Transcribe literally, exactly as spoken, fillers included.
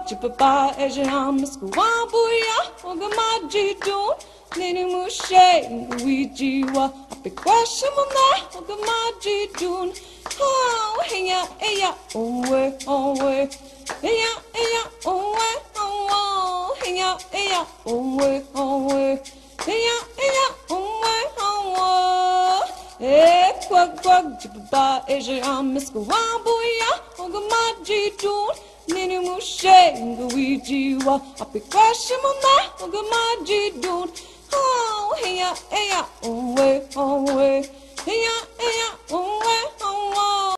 Chipapa Ejam Squabuya, Ogamaji Dun, Nini Mushe, Guijiwa, Apiquashamana, Ogamaji Dun. Oh, heya, eya, owe, owe, heya, eya, owe, owe, heya, eya, owe, owe, heya, eya, owe, owe. Eh, quack, quack, Chipapa Ejam Squabuya, Ogamaji Dun. Nini Mushe, Guijiwa, Apiquashamana, Ogamaji Dun. Oh, heya, eya, owe, owe, heya, eya, owe, owe.